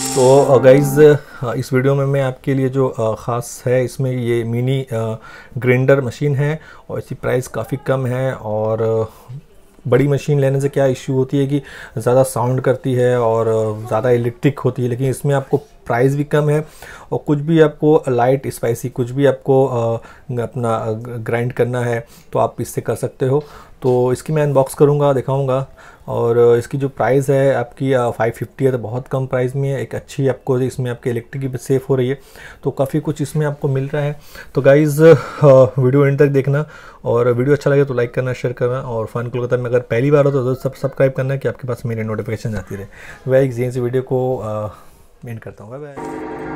तो गाइज़ इस वीडियो में मैं आपके लिए जो ख़ास है इसमें ये मिनी ग्राइंडर मशीन है और इसकी प्राइस काफ़ी कम है। और बड़ी मशीन लेने से क्या इश्यू होती है कि ज़्यादा साउंड करती है और ज़्यादा इलेक्ट्रिक होती है, लेकिन इसमें आपको प्राइस भी कम है और कुछ भी आपको लाइट स्पाइसी कुछ भी आपको अपना ग्राइंड करना है तो आप इससे कर सकते हो। तो इसकी मैं अनबॉक्स करूँगा, दिखाऊँगा। और इसकी जो प्राइस है आपकी 550 है, तो बहुत कम प्राइस में है। एक अच्छी आपको इसमें आपकी इलेक्ट्रिक भी सेफ हो रही है, तो काफ़ी कुछ इसमें आपको मिल रहा है। तो गाइज़ वीडियो एंड तक देखना और वीडियो अच्छा लगे तो लाइक करना, शेयर करना और फन कोलकाता में अगर पहली बार हो तो सब्सक्राइब करना कि आपके पास मेरी नोटिफिकेशन आती रहे। वह एक वीडियो को एंड करता हूँ। Bye bye.